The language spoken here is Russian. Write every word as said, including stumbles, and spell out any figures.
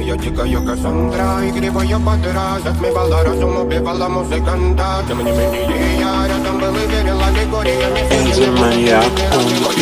я дикая Кассандра, игривая подра, затмевала разум, убивала музыканта. Тем не менее я рядом был и верил аллегориями. Энди Маньяк.